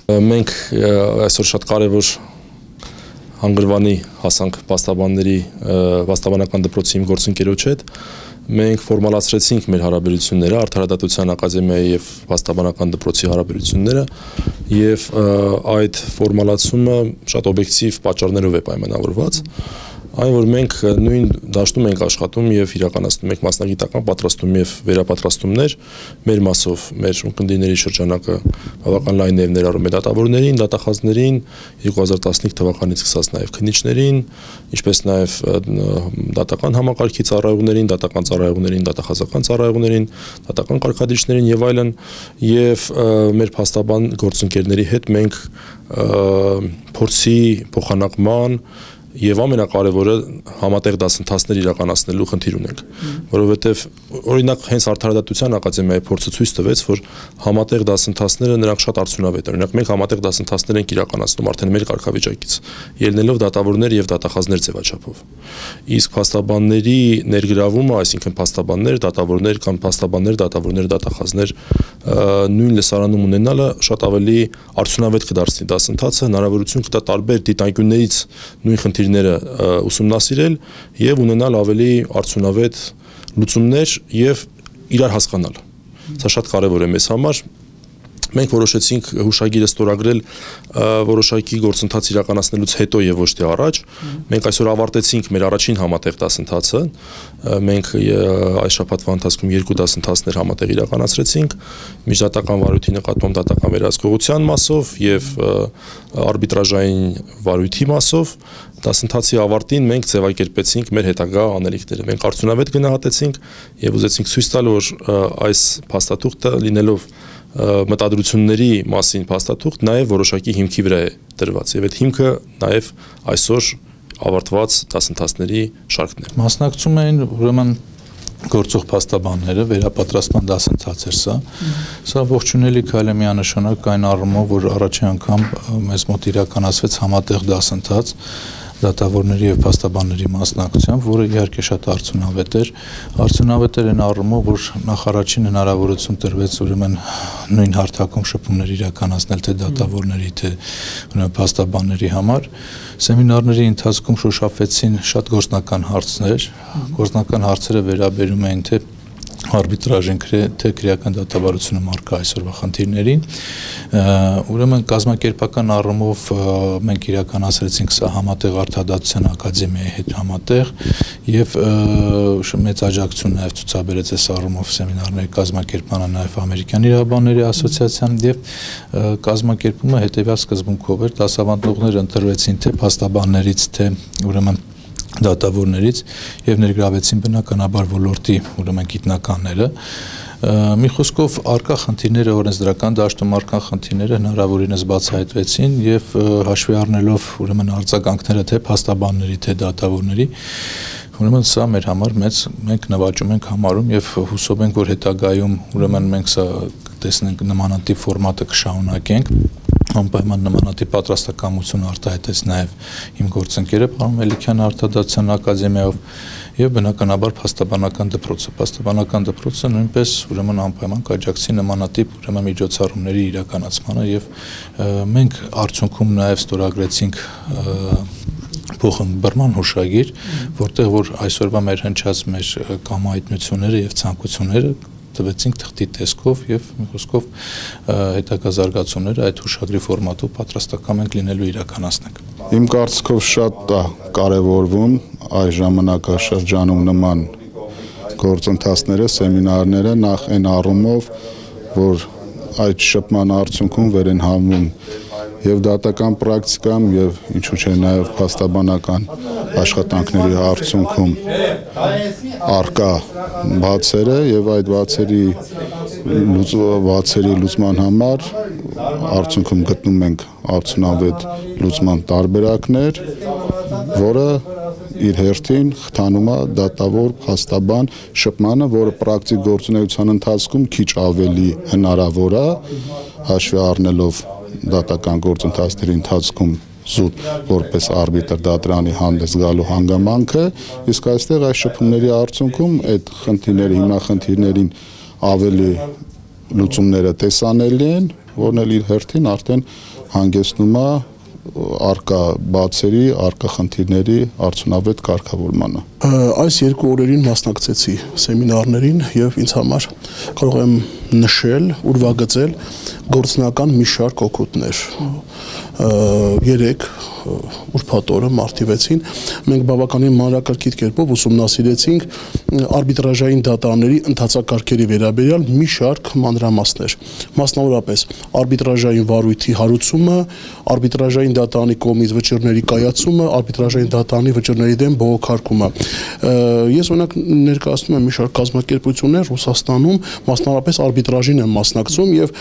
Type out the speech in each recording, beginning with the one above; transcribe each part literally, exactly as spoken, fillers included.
Մենք այսօր շատ կարևոր հանգրվանի հասանք փաստաբանների փաստաբանական դպրոցի իմ գործընկերոջ հետ։ Մենք ֆորմալացրեցինք մեր հարաբերությունները, Արդարադատության ակադեմիայի եւ փաստաբանական դպրոցի հարաբերությունները, եւ այդ ֆորմալացումը շատ օբյեկտիվ պատճառներով է պայմանավորված։ Այն որ մենք նույն դաշտում ենք աշխատում եւ իրականացնում ենք մասնագիտական պատրաստում եւ վերապատրաստումներ մեր մասով, մեր ունկնդիրների շրջանակը բավական լայն է ներառում է դատավորներին, դատախազներին, երկու հազար տասնհինգ թվականից սկսած նաեւ քննիչներին, ինչպես նաեւ դատական համակարգի ծառայողներին, դատական ծառայողներին, դատախազական ծառայողներին, դատական կարգադրիչներին եւ այլն, եւ մեր փաստաբան գործընկերների հետ մենք փորձի փոխանակման Եվ ամենակարևորը համատեղ դասընթացներ իրականացնելու խնդիր ունենք, որովհետև օրինակ հենց Արդարադատության ակադեմիայի փորձը ցույց տվեց, որ համատեղ դասընթացները նրանք շատ արդյունավետ են։ Օրինակ մենք համատեղ դասընթացներ ենք իրականացնում արդեն մեր կարգավիճակից, ելնելով դատավորներ եւ դատախազներ ձևաչափով։ Իսկ փաստաբանների ներգրավումը, այսինքն փաստաբաններ, դատավորներ կամ փաստաբաններ, դատավորներ, դատախազներ նույն լսարանում ունենալը շատ ավելի արդյունավետ կդարձնի դասընթացը, հնարավորություն կտա տարբեր դիտանկյուններից նույն խնդիրները ուսումնասիրել եւ ունենալ ավելի արդյունավետ լուծումներ եւ իրար հասկանալ։ Սա շատ կարեւոր է մեզ համար։ Մենք որոշեցինք հուշագիրը ստորագրել որոշակի գործընթաց իրականացնելուց հետո եւ ոչ թե առաջ։ Մենք այսօր ավարտեցինք մեր առաջին համատեղ դասընթացը։ Մենք այս շաբաթվա ընթացքում երկու դասընթացներ համատեղ իրականացրեցինք միջդատական վարույթի նկատմամբ դատական վերահսկողության մասով եւ արբիտրաժային վարույթի մասով։ Դասընթացի ավարտին մենք ձևակերպեցինք մեր հետագա անելիքները։ Մենք արդյունավետ գնահատեցինք եւ ուզեցինք ցույց տալ, որ այս փաստաթուղթը լինելով մտադրությունների մասին փաստաթուղթ նաև որոշակի հիմքի վրա է դրված եւ այդ հիմքը նաև այսօր ավարտված դասընթացների շարքն է։ Մասնակցում էին ուրեմն գործող փաստաբանները, վերապատրաստման դասընթաց էր սա։ Սա ողջունելի քայլ է միանշանակ այն առումով, որ առաջին անգամ մեզ մոտ իրականացվեց համատեղ դասընթաց դատավորների եւ փաստաբանների մասնակցությամբ, որը իհարկե շատ արդյունավետ էր։ Արդյունավետ էր այն առումով, որ նախ առաջին հնարավորություն տրվեց ուրեմն նույն հարթակում շփումներ իրականացնել թե դատավորների, թե ուրեմն փաստաբանների համար։ Սեմինարների ընթացքում շոշափվեցին շատ գործնական հարցներ։ Գործնական հարցերը վերաբերում էին թե արբիտրաժին թե քրեական դատավարությունում առկա այսօրվա խնդիրներին։ Ուրեմն կազմակերպական առումով մենք իրականացրեցինք սա համատեղ Արդարադատության ակադեմիայի հետ համատեղ եւ մեծ աջակցություն նաեւ ցուցաբերեց այս առումով սեմինարների կազմակերպմանը նաեւ Ամերիկյան իրավաբանների ասոցիացիան եւ կազմակերպումը հետեւյալ սկզբունքով էր՝ դասավանդողները ընտրվեցին թե փաստաբաններից, թե ուրեմն դատավորներից եւ ներգրավեցին բնականաբար ոլորտի ուրեմն գիտնականները։ Մի խոսքով արկա խնդիրները օրենսդրական դաշտում արկա խնդիրները հնարավորինս բացահայտվեցին եւ հաշվի առնելով ուրեմն արձագանքները թե փաստաբանների թե դատավորների ուրեմն սա մեր համար մեծ մենք նվաճում ենք համարում եւ հուսով ենք որ հետագայում ուրեմն մենք սա տեսնենք նմանատիպ ֆորմատը կշարունակենք անպայման նմանատիպ պատրաստակամություն արտահայտեց նաև իմ գործընկերը պարոն Մելիքյանը Արդարադատության ակադեմիայով եւ բնականաբար փաստաբանական դպրոցը փաստաբանական դպրոցը նույնպես ուրեմն անպայման կաջակցի նմանատիպ ուրեմն միջոցառումների իրականացմանը եւ մենք արդյունքում նաև ստորագրեցինք փոխըմբռնման հուշագիր, որտեղ որ այսօրվա մեր հնչած մեր կամայտնությունները եւ ցանկությունները տվեցինք թղթի տեսքով եւ մի խոսքով հետագա զարգացումները այդ հուշագրի ֆորմատով պատրաստական ենք լինելու իրականացնենք։ Իմ կարծիքով շատ կարևորվում այս ժամանակաշրջանում նման գործընթացները, սեմինարները նախ այն առումով, որ այդ շփման արդյունքում վեր են համում եւ դատական պրակտիկամ եւ ինչու՞ չէ նաեւ փաստաբանական աշխատանքների արդյունքում արկա բացերը եւ այդ բացերի բացերի լուծման համար արդյունքում գտնում ենք արդյունավետ լուծման տարբերակներ, որը իր հերթին խթանում է դատավոր փաստաբան շփմանը, որը պրակտիկ գործունեության ընթացքում քիչ ավելի հնարավոր է հաշվի առնելով դատական գործընթացների ընթացքում զուտ որպես արբիտր դատարանի հանդես գալու հանգամանքը, իսկ այստեղ այս շփումների արդյունքում այդ խնդիրների հիմնախնդիրներին ավելի լուծումները տեսանելի են որն էլ իր հերթին արդեն հանգեցնում է արկա բացերի, արկա խնդիրների արդյունավետ կարգավորմանը։ Այս երկու օրերին մասնակցեցի սեմինարներին եւ ինձ համար կարող եմ նշել, ուրվագծել գործնական մի շարք օգուտներ։ Երեք ուրբաթ օրը մարտի վեցին մենք բավականին մանրակրկիտ կերպով ուսումնասիրեցինք արբիտրաժային դատարանների ընթացակարգերի վերաբերյալ մի շարք մանրամասներ, մասնավորապես արբիտրաժային վարույթի հարուցումը, արբիտրաժային դատարանի կողմից վճիռների կայացումը, արբիտրաժային դատարանի վճիռների դեմ բողոքարկումը։ Ես օրինակ ներկայացնում եմ մի շարք կազմակերպություններ Ռուսաստանում, մասնավորապես արբիտրաժին եմ մասնակցում եւ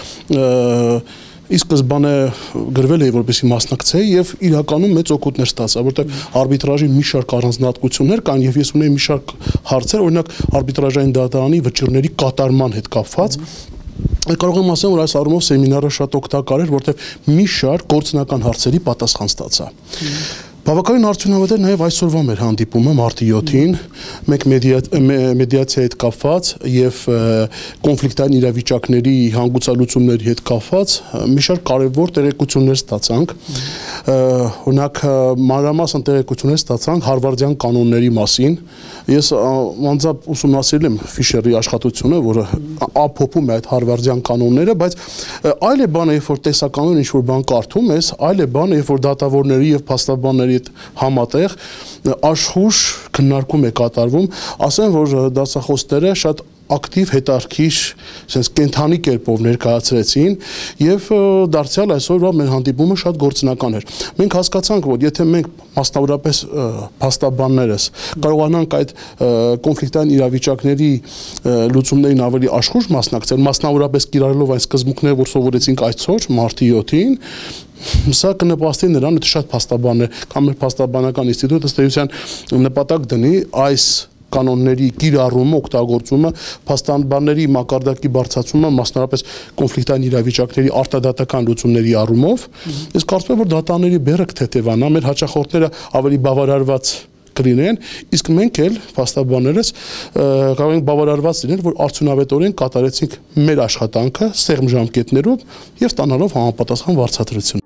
Ի սկզբանե գրվել էի որպեսզի մասնակցեի եւ իրականում մեծ օգուտներ ստացա, որտեղ արբիտրաժի մի շարք առանձնահատկություններ կան եւ ես ունեի մի շարք հարցեր, օրինակ արբիտրաժային դատարանի վճիռների կատարման հետ կապված Կարող եմ ասել, որ այս առումով սեմինարը շատ օգտակար էր, որտեղ մի շարք գործնական հարցերի պատասխան ստացա։ Բավականին արդյունավետ էր նաև այսօրվա մեր հանդիպումը մարտի յոթին, մենք մեդիացիայի հետ կապված եւ կոնֆլիկտային իրավիճակների հանգուցալուծումների հետ կապված մի շարք կարևոր տեղեկություններ ստացանք։ Օրինակ մանրամասն տեղեկություններ ստացանք հարվարդյան կանոնների մասին։ Ես անձամբ ուսումնասիրել եմ Ֆիշերի աշխատությունը, որը ամփոփում է այդ հարվարդյան կանոնները, բայց այլ է բանը, երբ որ տեսականորեն ինչ-որ բան կարդում ես, այլ է բանը, երբ որ դատավորների եւ փաստաբանների հետ համատեղ աշխուժ քննարկում է կատարվում, ասեմ, որ դասախոսները շատ ակտիվ հետարքիր, sense կենթանի կերպով ներկայացրեցին եւ դարձյալ այսօրվա մեր հանդիպումը շատ գործնական էր։ Մենք հասկացանք, որ եթե մենք մասնավորապես փաստաբաններս կարողանանք այդ կոնֆլիկտային իրավիճակների լուծումներին ավելի աշխուժ մասնակցել, մասնավորապես կիրառելով այն սկզբունքները, որ սովորեցինք այսօր մարտի յոթին, Սա կնպաստի նրան, ότι շատ փաստաբաններ, կամ մեր փաստաբանական ինստիտուտը ըստ էության նպատակ դնի այս կանոնների կիրառումը, օգտագործումը, փաստաբանների մակարդակի բարձրացումը, մասնավորապես կոնֆլիկտային իրավիճակների արտադատական լուծումների առումով, ես կարծում եմ, որ դատարանների բեռը կթեթևանա, մեր հաճախորդները ավելի բավարարված կլինեն, իսկ մենք էլ փաստաբաններս կարող ենք բավարարված լինել, որ արդյունավետորեն կատարեցինք մեր աշխատանքը սեղմ ժամկետներով եւ ստանալով համապատասխան վարձատրություն։